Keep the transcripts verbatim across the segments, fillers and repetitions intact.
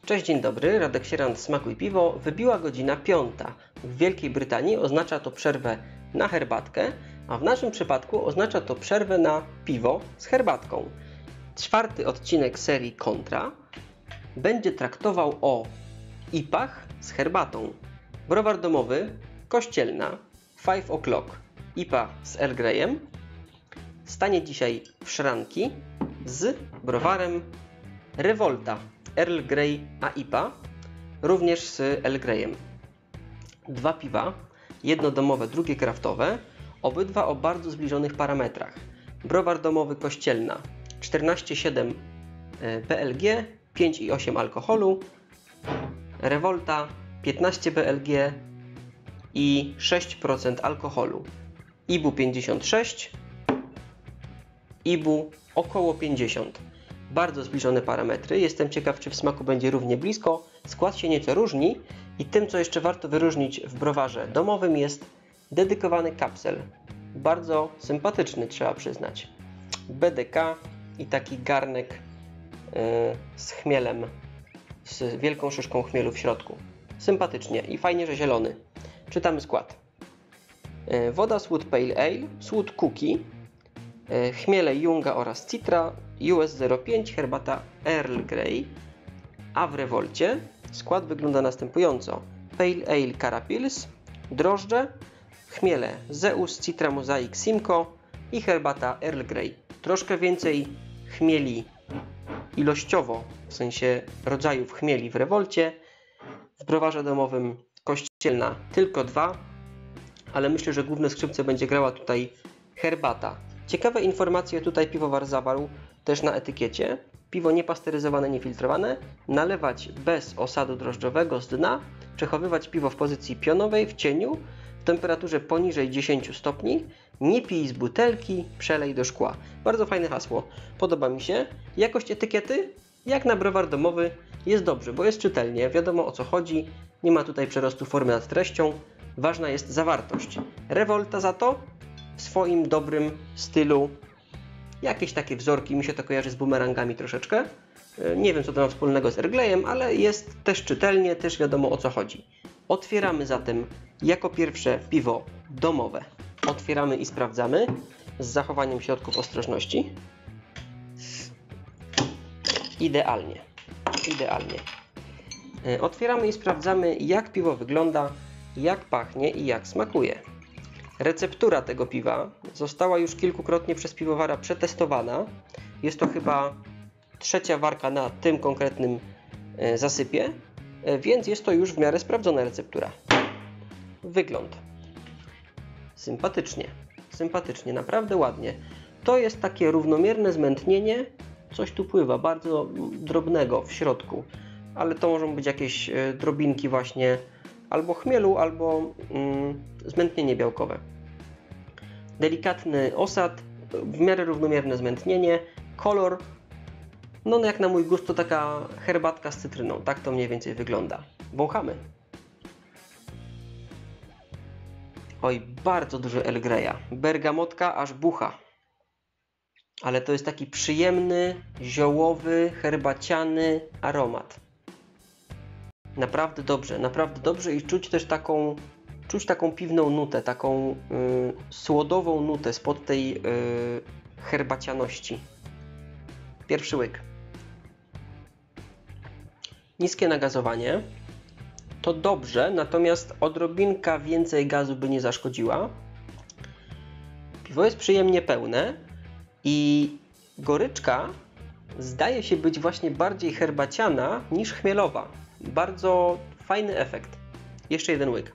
Cześć, dzień dobry, Radek Sierant, Smakuj Piwo. Wybiła godzina piąta. W Wielkiej Brytanii oznacza to przerwę na herbatkę, a w naszym przypadku oznacza to przerwę na piwo z herbatką. Czwarty odcinek serii Kontra będzie traktował o I P-ach z herbatą. Browar domowy Kościelna Five O'Clock I P A z Earl Greyem stanie dzisiaj w szranki z browarem Revolta Earl Grey a I P A, również z Earl Greyem. Dwa piwa, jedno domowe, drugie kraftowe, obydwa o bardzo zbliżonych parametrach. Browar domowy Kościelna czternaście przecinek siedem B L G, pięć przecinek osiem alkoholu, Revolta piętnaście B L G i sześć procent alkoholu. I B U pięćdziesiąt sześć, I B U około pięćdziesiąt. Bardzo zbliżone parametry. Jestem ciekaw, czy w smaku będzie równie blisko. Skład się nieco różni i tym, co jeszcze warto wyróżnić w browarze domowym, jest dedykowany kapsel. Bardzo sympatyczny, trzeba przyznać. B D K i taki garnek yy, z chmielem, z wielką szyszką chmielu w środku. Sympatycznie i fajnie, że zielony. Czytamy skład. Yy, woda Słód Pale Ale, słód Cookie, yy, chmiele Junga oraz Citra, U S zero pięć, herbata Earl Grey, a w Revolcie skład wygląda następująco. Pale Ale Carapils, drożdże, chmiele Zeus, Citra Mosaic Simcoe i herbata Earl Grey. Troszkę więcej chmieli ilościowo, w sensie rodzajów chmieli w Revolcie. W browarze domowym Kościelna tylko dwa, ale myślę, że główne skrzypce będzie grała tutaj herbata. Ciekawe informacje tutaj piwowar zawarł też na etykiecie. Piwo niepasteryzowane, niefiltrowane, nalewać bez osadu drożdżowego z dna, przechowywać piwo w pozycji pionowej w cieniu w temperaturze poniżej dziesięć stopni, nie pij z butelki, przelej do szkła. Bardzo fajne hasło, podoba mi się. Jakość etykiety, jak na browar domowy, jest dobrze, bo jest czytelnie, wiadomo o co chodzi, nie ma tutaj przerostu formy nad treścią, ważna jest zawartość. Revolta za to w swoim dobrym stylu, jakieś takie wzorki, mi się to kojarzy z bumerangami troszeczkę. Nie wiem, co to ma wspólnego z Earl Greyem, ale jest też czytelnie, też wiadomo o co chodzi. Otwieramy zatem jako pierwsze piwo domowe. Otwieramy i sprawdzamy z zachowaniem środków ostrożności. Idealnie. Idealnie. Otwieramy i sprawdzamy, jak piwo wygląda, jak pachnie i jak smakuje. Receptura tego piwa została już kilkukrotnie przez piwowara przetestowana. Jest to chyba trzecia warka na tym konkretnym zasypie, więc jest to już w miarę sprawdzona receptura. Wygląd. Sympatycznie. Sympatycznie, naprawdę ładnie. To jest takie równomierne zmętnienie. Coś tu pływa, bardzo drobnego w środku. Ale to mogą być jakieś drobinki właśnie albo chmielu, albo mm, zmętnienie białkowe. Delikatny osad, w miarę równomierne zmętnienie, kolor, no jak na mój gust to taka herbatka z cytryną, tak to mniej więcej wygląda. Wąchamy. Oj, bardzo dużo Earl Greya, bergamotka aż bucha. Ale to jest taki przyjemny, ziołowy, herbaciany aromat. Naprawdę dobrze, naprawdę dobrze i czuć też taką, czuć taką piwną nutę, taką y, słodową nutę spod tej y, herbacianości. Pierwszy łyk. Niskie nagazowanie. To dobrze, natomiast odrobinka więcej gazu by nie zaszkodziła. Piwo jest przyjemnie pełne i goryczka zdaje się być właśnie bardziej herbaciana niż chmielowa. Bardzo fajny efekt. Jeszcze jeden łyk.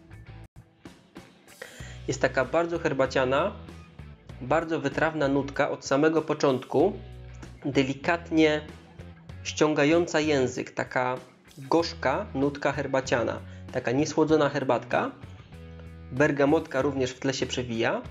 Jest taka bardzo herbaciana, bardzo wytrawna nutka od samego początku, delikatnie ściągająca język, taka gorzka nutka herbaciana, taka niesłodzona herbatka. Bergamotka również w tle się przewija.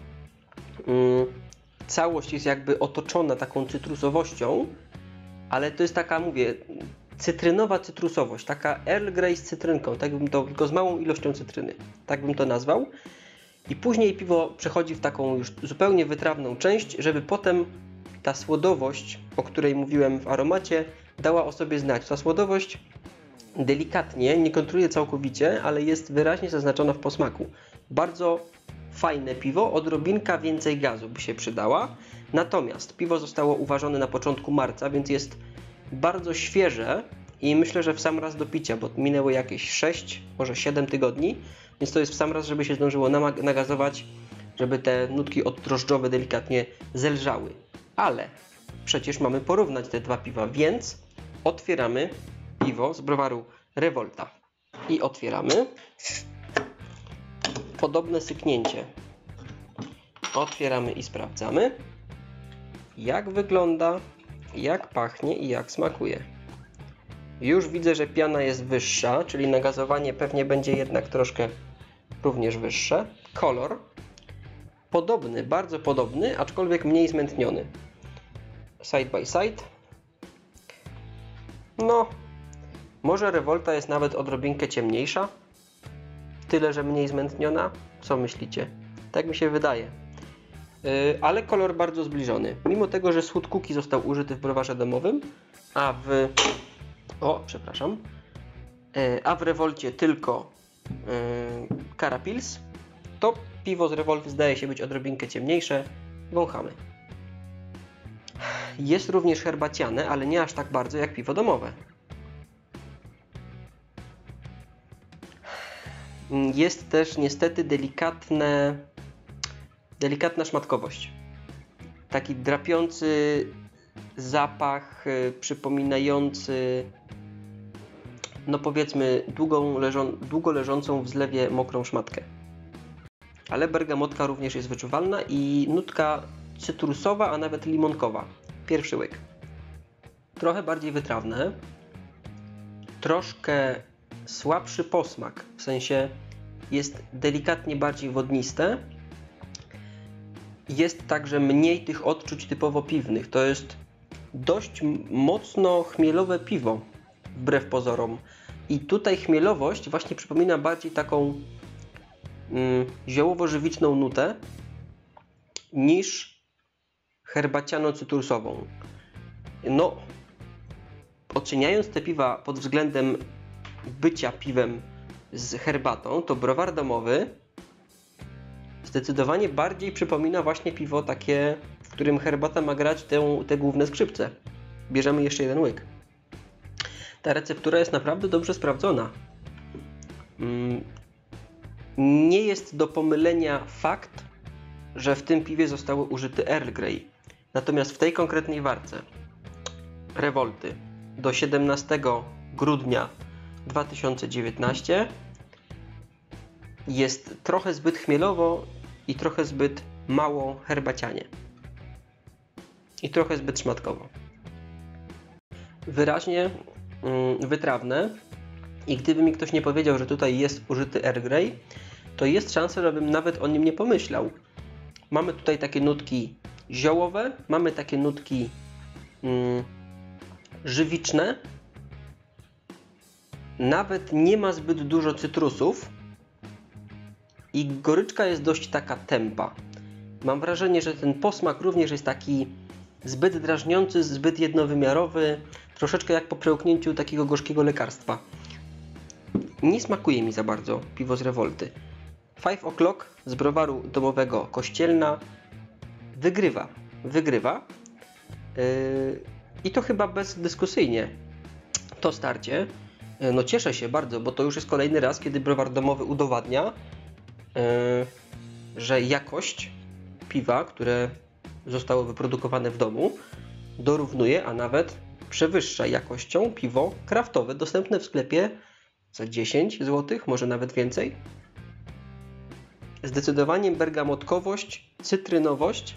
Całość jest jakby otoczona taką cytrusowością, ale to jest taka, mówię, cytrynowa cytrusowość, taka Earl Grey z cytrynką, tak bym to, tylko z małą ilością cytryny, tak bym to nazwał. I później piwo przechodzi w taką już zupełnie wytrawną część, żeby potem ta słodowość, o której mówiłem w aromacie, dała o sobie znać. Ta słodowość delikatnie, nie kontruje całkowicie, ale jest wyraźnie zaznaczona w posmaku. Bardzo fajne piwo, odrobinka więcej gazu by się przydała. Natomiast piwo zostało uważone na początku marca, więc jest bardzo świeże i myślę, że w sam raz do picia, bo minęły jakieś sześć, może siedem tygodni, więc to jest w sam raz, żeby się zdążyło nagazować, żeby te nutki oddrożdżowe delikatnie zelżały. Ale przecież mamy porównać te dwa piwa, więc otwieramy piwo z browaru Revolta i otwieramy. Podobne syknięcie. Otwieramy i sprawdzamy, jak wygląda, jak pachnie i jak smakuje. Już widzę, że piana jest wyższa, czyli nagazowanie pewnie będzie jednak troszkę również wyższe. Kolor podobny, bardzo podobny, aczkolwiek mniej zmętniony. Side by side. No, może Revolta jest nawet odrobinkę ciemniejsza. Tyle, że mniej zmętniona. Co myślicie? Tak mi się wydaje. Yy, ale kolor bardzo zbliżony. Mimo tego, że Słód Cookie został użyty w browarze domowym, a w... O, przepraszam. Yy, a w Revolcie tylko yy, Kara Pils, to piwo z Revolty zdaje się być odrobinkę ciemniejsze. Wąchamy. Jest również herbaciane, ale nie aż tak bardzo jak piwo domowe. Jest też niestety delikatne, delikatna szmatkowość. Taki drapiący zapach, yy, przypominający, no powiedzmy, długą leżą, długo leżącą w zlewie mokrą szmatkę. Ale bergamotka również jest wyczuwalna i nutka cytrusowa, a nawet limonkowa. Pierwszy łyk. Trochę bardziej wytrawne. Troszkę słabszy posmak, w sensie jest delikatnie bardziej wodniste. Jest także mniej tych odczuć typowo piwnych. To jest dość mocno chmielowe piwo, wbrew pozorom. I tutaj chmielowość właśnie przypomina bardziej taką mm, ziołowo-żywiczną nutę niż herbaciano-cytrusową. No, oceniając te piwa pod względem bycia piwem z herbatą, to browar domowy zdecydowanie bardziej przypomina właśnie piwo takie, w którym herbata ma grać te, te główne skrzypce. Bierzemy jeszcze jeden łyk. Ta receptura jest naprawdę dobrze sprawdzona. Nie jest do pomylenia fakt, że w tym piwie zostały użyty Earl Grey. Natomiast w tej konkretnej warce Revolty do siedemnastego grudnia dwa tysiące dziewiętnastego jest trochę zbyt chmielowo i trochę zbyt mało herbacianie. I trochę zbyt szmatkowo. Wyraźnie mm, wytrawne i gdyby mi ktoś nie powiedział, że tutaj jest użyty Earl Grey, to jest szansa, żebym nawet o nim nie pomyślał. Mamy tutaj takie nutki ziołowe, mamy takie nutki mm, żywiczne. Nawet nie ma zbyt dużo cytrusów i goryczka jest dość taka tępa. Mam wrażenie, że ten posmak również jest taki zbyt drażniący, zbyt jednowymiarowy, troszeczkę jak po przełknięciu takiego gorzkiego lekarstwa. Nie smakuje mi za bardzo piwo z Revolty. Five O'Clock z browaru domowego Kościelna wygrywa. Wygrywa. Yy, I to chyba bezdyskusyjnie. To starcie. Yy, no cieszę się bardzo, bo to już jest kolejny raz, kiedy browar domowy udowadnia, yy, że jakość piwa, które zostało wyprodukowane w domu, dorównuje, a nawet przewyższa jakością piwo kraftowe dostępne w sklepie za dziesięć złotych, może nawet więcej. Zdecydowanie bergamotkowość, cytrynowość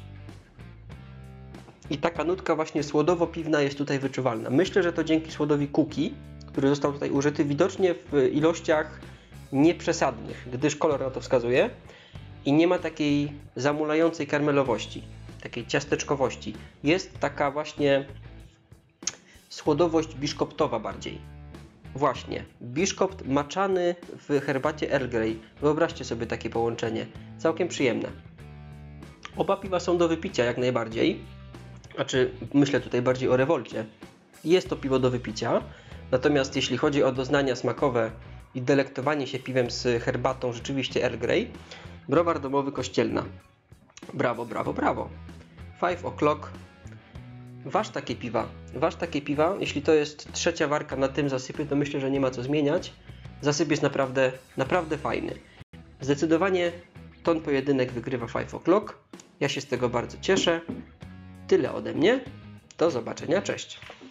i taka nutka właśnie słodowo-piwna jest tutaj wyczuwalna. Myślę, że to dzięki słodowi cookie, który został tutaj użyty widocznie w ilościach nieprzesadnych, gdyż kolor na to wskazuje i nie ma takiej zamulającej karmelowości, takiej ciasteczkowości. Jest taka właśnie słodowość biszkoptowa bardziej. Właśnie, biszkopt maczany w herbacie Earl Grey. Wyobraźcie sobie takie połączenie. Całkiem przyjemne. Oba piwa są do wypicia jak najbardziej. Znaczy, myślę tutaj bardziej o Revolcie. Jest to piwo do wypicia. Natomiast jeśli chodzi o doznania smakowe i delektowanie się piwem z herbatą, rzeczywiście Earl Grey, browar domowy Kościelna. Brawo, brawo, brawo. Five O'Clock. Waż takie piwa. Waż takie piwa. Jeśli to jest trzecia warka na tym zasypie, to myślę, że nie ma co zmieniać. Zasyp jest naprawdę, naprawdę fajny. Zdecydowanie ten pojedynek wygrywa Five O'Clock. Ja się z tego bardzo cieszę. Tyle ode mnie. Do zobaczenia. Cześć.